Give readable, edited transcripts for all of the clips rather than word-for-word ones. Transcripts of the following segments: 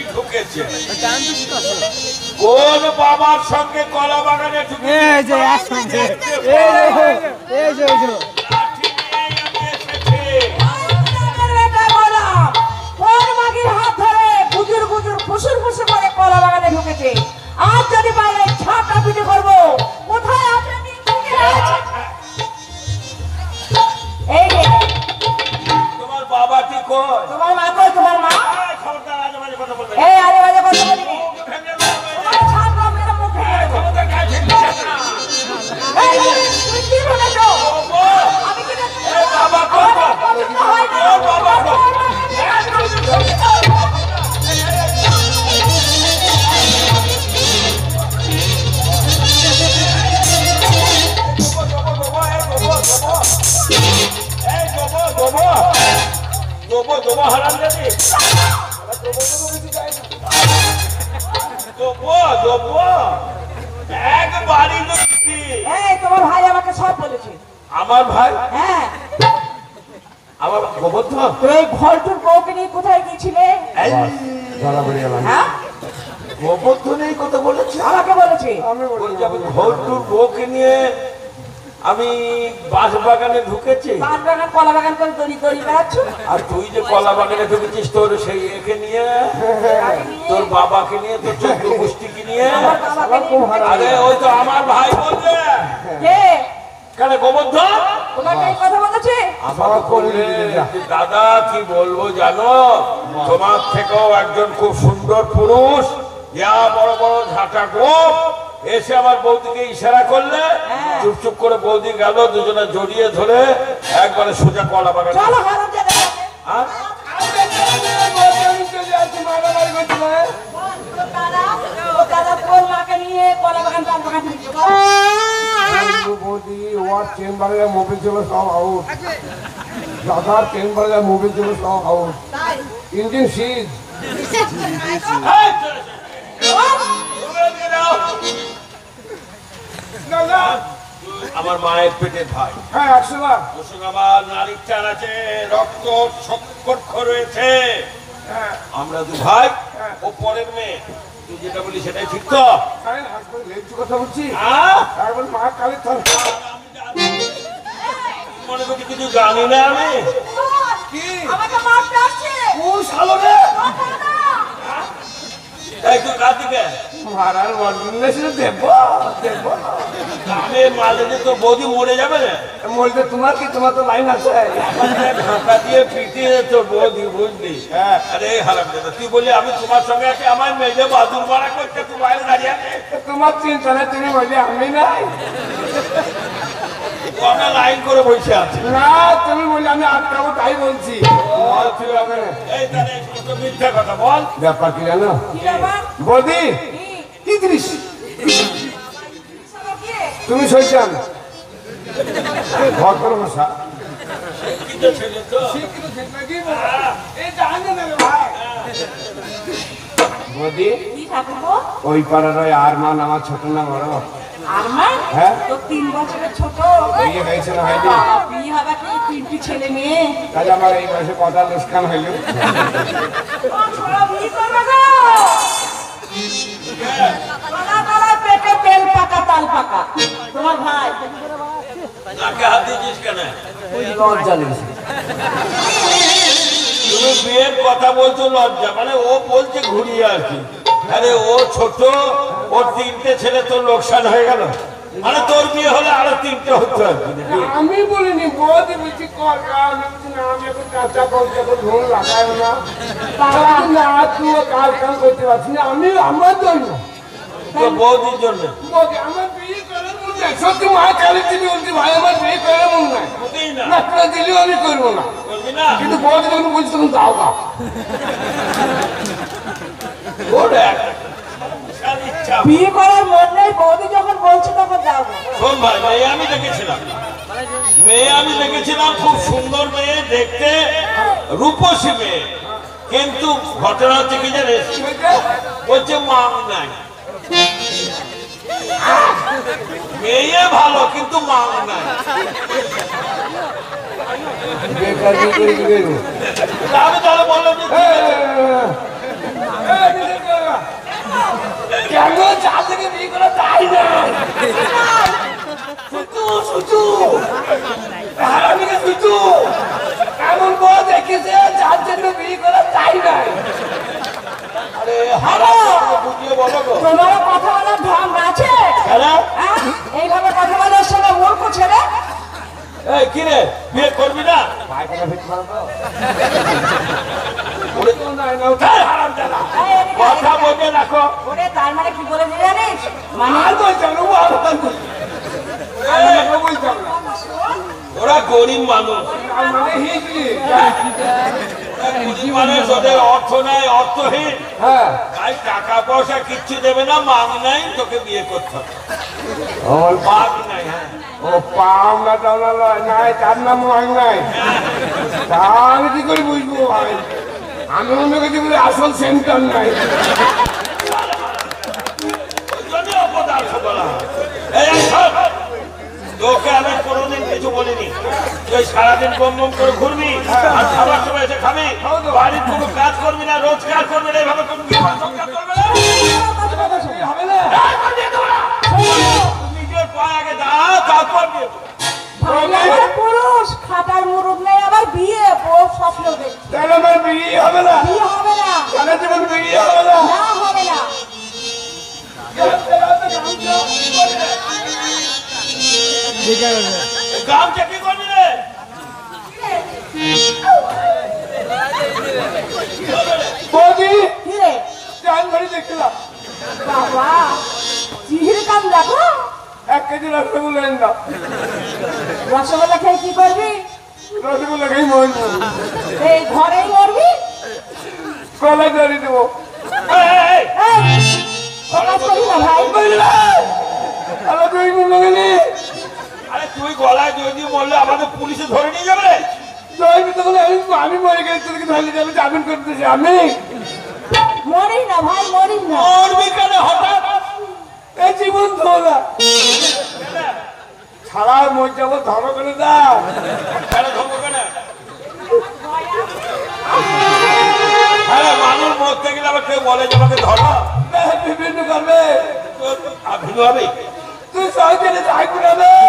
ঢুকেছে? কোন বাবার সঙ্গে কলা বাগানে ঢুকেছে? কলা বাগানে ঢুকেছে। আজ যদি বাইরে ছাপটা পিটে করবো, কোথায় আছে? এই যে তোমার বাবাটি কই? তোমার মা কই? তোমার মা খবরদার আজে বাজে কথা বলবে। এই আরে বাজে কথা বলবি। ভেঙে দেবো। তোমার ছাপটা মেরে মুখ ভেঙে দেবো। খবরদার গায়ে ফেলবে না। এই তুই কি বলেছো? আমি কি এই বাবা কই? ওর বাবা কই? তোমার ভাই আমাকে সব বলেছে। আমার ভাই? হ্যাঁ। আমার গোবর্ধন? এই ঘরটুর বউকে নিয়ে কোথায় গিয়েছিলে? হ্যাঁ, গোবর্ধন এই কথা বলেছে? আমাকে বলেছে। ঘরটুর বউকে নিয়ে আমি বাঁশ বাগানে ঢুকেছি। বাঁশ বাগান কলা বাগান করে দড়ি দড়ি বেড়াচ্ছ। আর তুই যে কলা বাগানে ঢুকেছিস তোর সেই একে নিয়ে, তোর বাবাকে নিয়ে, তোর চোদ্দ গোষ্ঠীকে নিয়ে। আরে ওই তো আমার ভাই বলবে। কে? কেন গোবর্ধন? তোমাকে এই কথা বলেছে? আমাকে বললে দাদা কি বলবো জানো, তোমার থেকেও একজন খুব সুন্দর পুরুষ, যা বড় বড় ঝাঁটা গোপ, এসে আমার বৌদিকে ইশারা করলে চুপচুপ করে বৌদি গেল, দুজনে জড়িয়ে ধরে একবারে সোজা কলা বাগানে। চলো হারাম জায়গা। দাদা কোন মাকে নিয়ে কলা বাগান পান বাগান চেম্বারে মোবিল ছিল সব আউট, দাদার চেম্বারে মোবিল ছিল সব আউট, ইঞ্জিন সিজ। আমার মায়ের পেটের ভাই। হ্যাঁ 100 বার। ওর সঙ্গে আমার নারীর টান আছে, রক্ত সম্পর্ক রয়েছে। আমরা দু ভাই, ও পরের মেয়ে। তুই যেটা বলি সেটাই ঠিক তো? কথা বলছি একবার মা কালী মনে করছি কিছু জানি না আমি। কি আমাকে মারতে আসছে। কোন শালো রে? এই তুই কার দিকে? মারার বলছিল দেব দেব আমি মারলে যে তোর বৌদি মরে যাবে না? বলতে তোমার কি, তোমার তো লাইন আছে। ঢাকা দিয়ে পিটিয়ে তোর বৌদি, বুঝলি? আরে হারাম দাদা, তুই বলি আমি তোমার সঙ্গে আছি, আমার মেয়ে বাদুর মারা করছে, তুই বাইরে দাঁড়িয়ে আছে। তোমার চিন্তা নেই, তুমি বললে আমি নাই। আমরা লাইন করে বসে আছি। না তুমি বললে আমি আটকাবো, তাই বলছি। এই তাহলে এই সমস্ত মিথ্যা কথা বল। ব্যাপার কি জানো কি ব্যাপার? বৌদি? কি জিনিস তুমি সইছান ঘর করো মশা বৌদি? ওই পাড়ার ওই আরমান আমার ছোট না বড়? আরমান? হ্যাঁ। তো 3 বছরের ছোট। বিয়ে হয়েছে না হয়নি? বিয়ে হবে কি, 3টি ছেলে মেয়ে। তাহলে আমার এই বয়সে কথা লোকসান হইল। বিয়ে করবে গো? পেটে তেল পাকা তাল পাকা। তোমার ভাই নাকে হাত দিয়েছিস কেন? লজ্জা লেগেছে। তুমি বিয়ের কথা বলছো লজ্জা, মানে ও বলছে ঘুরিয়ে আর কি। আরে ও ছোট, ওর 3টে ছেলে, তোর লোকসান হয়ে গেল, মানে তোর বিয়ে হলে আরো 3টে হতো আর কি। আমি বলিনি, বৌদি বলছি আমি এখন কাঁচা করতে ধুন লাগাই না, না তুই কাজ কাম করতে পারছি না, আমি আমার জন্য, তোর বৌদির জন্য। বৌদি আমার বিয়ে করে মন নাই, সত্যি মা কালী দিবি বলছি ভাই আমার বিয়ে করে মন নাই, না করে দিলেও আমি করবো না, কিন্তু বৌদি যখন বলছি তখন দাও গা। বিয়ে করার মন নেই, বৌদি যখন বলছে তখন যাও। শোন ভাই, মেয়ে আমি দেখেছিলাম, খুব সুন্দর মেয়ে দেখতে, রূপসী মেয়ে, কিন্তু ঘটনা হচ্ছে কি জানিস, বলছে মাং নাই। মেয়ে ভালো কিন্তু মাং নাই। আমি তাহলে বললাম তোমার কথা বলার ঢং আছে? হ্যাঁ? এইভাবে কথা বলার সময় মূর্খ ছেলে। এই কি রে, বিয়ে করবি না? ওরে তো নাই না, উঠাই হারামজাদা। কথা বলতে রাখো। ওরে তার মানে কি বলেছে জানিস? মানে আর বলতাম না, ও আর বলতাম না। আমি বলতাম না। ওরা গরিব মানুষ, আর মানে হিজড়ি। গরিব মানুষ, ওদের অর্থ নাই, অর্থহীন। হ্যাঁ। তাই টাকা পয়সা কিচ্ছু দেবে না, মাং নাই, তোকে বিয়ে করতে হবে। আমার মাগ নাই। হ্যাঁ, ও পাম না টানা নাই, তার নাম মাং নাই। তা আমি কি করে বুঝবো ভাই? আমি মনে করছি বলে আসল সেন্টার নাই। যদি অপদার্থ বলা হয়। এই শোন, তোকে আমি কোনোদিন কিছু বলিনি। তুই সারাদিন বম বম করে ঘুরবি আর খাবার সময় এসে খাবি, বাড়ির কোনো কাজ করবি না, রোজগার করবি না, এইভাবে কোনো সংসার করবি না। হবে না? নিজের পায়ে আগে দাঁড়া, তারপর বিয়ে কর। ভাই আমার পুরুষ, খাটার মুরুদ নেই, আবার বিয়ে, বউ স্বপ্ন দেখছে। তাহলে আমার বিয়ে হবে না? বিয়ে হবে না। সারা জীবন বিয়ে হবে না? না, হবে না। গামছা কি করবি রে? বৌদি, কি রে? চান ধরে দেখলাম বাবা, চিহির কাম দেখো। 1 কেজি রসগোল্লা এনে দাও। রসগোল্লা খেয়ে কি করবি? রসগোল্লা খেয়ে মরবো। এই ঘরেই মরবি? কলাই ধরে দেবো। এই, এই, ও কাজ করি না ভাই। আলো তুই মনে গেলি আরে তুই গলায় যদি মরলে আমাদের পুলিশে ধরে নিয়ে যাবে। জয়বি তো বলে আমি মরে গেছি, তোকে ধরে যাবে, জামিন করতেছি আমি। মরিস না ভাই, মরিস না। মরবি কেন হঠাৎ? এই জীবন ধরা ছাড়া মর যাবো, ধরো করে দাও। কেন ধরবো কেন? আরে মানুষ মরতে গেলে আবার কেউ বলে যে আমাকে ধরো। বিভিন্ন করবে, ভিন্ন হবে। তুই সহজে থাকবি না রে।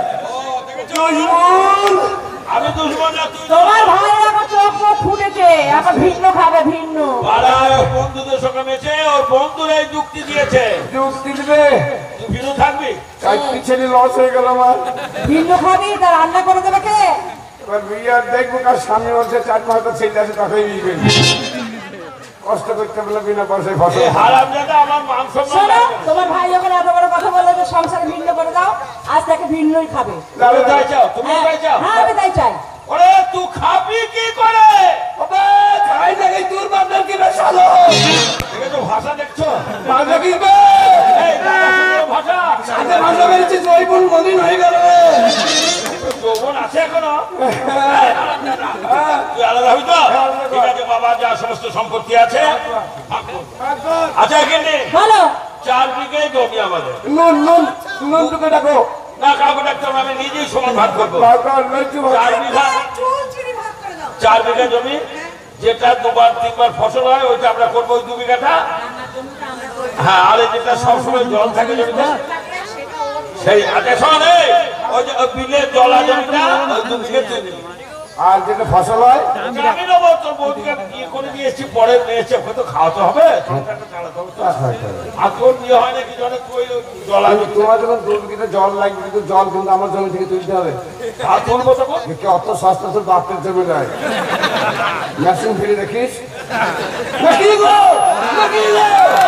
আমি দুশ্মন না, তুই তোমার ভাই এখন চোখ মুখ ফুটেছে, এখন ভিন্ন খাবে, ভিন্ন। পাড়ায় ওর বন্ধুদের সঙ্গে মেশে, ওর বন্ধুরা এই যুক্তি দিয়েছে। যুক্তি দিবে, তুই ভিন্ন থাকবি। তাই পিছনে লস হয়ে গেল আমার। ভিন্ন খাবি, তা রান্না করে দেবে কে? এবার বিয়ে আর দেখবো, কার সামনে বলছে 4 মাস তো ছেলে আছে, তাকেই বিয়ে করবি। কষ্ট করতে বলে বিনা পয়সায় ফসল। হারামজাদা আমার মান সম্মান শোনো, রাখবে। তোমার ভাই যখন এত বড় কথা বললো যে সংসারে ভিন্ন করে দাও, আজ তাকে ভিন্নই খাবে। তুমি তাই চাও, তুমি তাই চাও। হ্যাঁ, আমি তাই চাই। ওরে তুই খাবি কি করে? ওবে খাই নাকি তোর বাপের কি না শালো? দেখেছো ভাষা দেখছো? ভাষা কি বে? এই ভাষা সাথে ভাষা বেরিয়েছে, জয়পুর মদিন হয়ে গেল রে। যৌবন আছে এখনো? তুই আলাদা হবি তো? ঠিক আছে বাবা, যা সমস্ত সম্পত্তি আছে আচ্ছা, এখানে বলো। 4 বিঘে জমি আমাদের। নুন নুন নুন তোকে ডাকো। না কাউকে ডাকতে হবে না, আমি নিজেই সমান ভাগ করবো। বারবার লজ্জু 4 বিঘা, 4 বিঘা জমি, যেটা 2বার 3বার ফসল হয় ওইটা আমরা করবো, ওই 2 বিঘাটা। হ্যাঁ, আর যেটা সবসময় জল থাকে জমিতে সেই। আচ্ছা শোন, ওই যে বিলের জলা জমিটা ওই 2 বিঘে তুই নিবি। আর যেটা ফসল হয় আমি নেবো, তোর বৌদিকে বিয়ে করে দিয়েছি, পরে মেয়েছে, ওকে তো খাওয়াতে হবে, সংসারটা চালাতে হবে তো। আর তোর বিয়ে হয় নাকি জানে তুই জলা জমি? তোমার যখন 2 বিঘা জল লাগবে, কিন্তু জল কিন্তু আমার জমি থেকে তুলতে হবে। আর তুলবো তখন? কি অত সস্তা তোর বাপের জমি নয়। মেশিন ফিরে দেখিস নাকি গো, নাকি গো?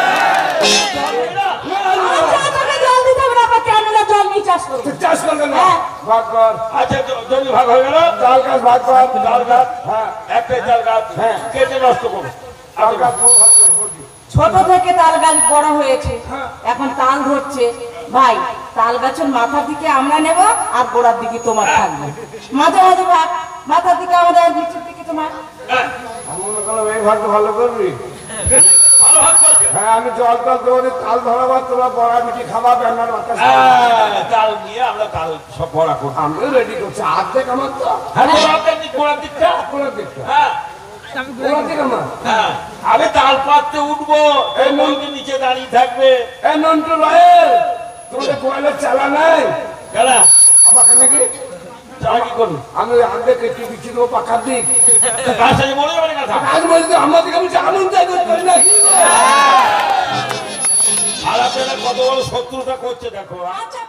আচ্ছা, তোকে জল দিতে হবে না, আবার ক্যানেলে জল নিয়ে চাষ করবো। তুই চাষ করবে না, ভাগ কর। আচ্ছা জমি ভাগ হয়ে গেল, চাল গাছ ভাগ কর। চাল গাছ, হ্যাঁ, একটাই চাল গাছ কেটে নষ্ট করবো। চাল গাছ ভাগ কর। ছোট থেকে তাল গাছ বড় হয়েছে, এখন তাল ধরছে। ভাই, তাল গাছের মাথার দিকে আমরা নেব, আর গোড়ার দিকে তোমার থাকবে। মাঝে মাঝে ভাগ, মাথার দিকে আমাদের, আর নিচের দিকে তোমার। হ্যাঁ, আমি মনে করলাম এই ভাগটা ভালো করবি। ভালো ভাগ করেছে। হ্যাঁ, আমি জল টল দেবো, তাল ধরাবার, তোরা বড়া মিটি খাবা, বেনার বাচ্চা। হ্যাঁ, তাল নিয়ে আমরা তাল সব ভরা করবো। আমিও রেডি করছি, অর্ধেক আমার তো। হ্যাঁ, তোর আপনার গোড়ার দিকটা। কোনার দিকটা, হ্যাঁ কোনার দিক আমার। হ্যাঁ, আমি তাল পাততে উঠবো, এই বৌদি নিচে দাঁড়িয়ে থাকবে। এ নন্টু রয়েল, তোমাদের কোয়ালের চালা নাই? কেনা আমাকে নাকি চালা কি করবি? আমি অর্ধেক কেটে বিচ্ছি দেবো পাখার দিক। তার সাথে মনে যাবে না কথা। আজ বলছি আমাদেরকে আমি জানুন তাই করতে পারি না। কত বড় শত্রুতা করছে দেখো। আচ্ছা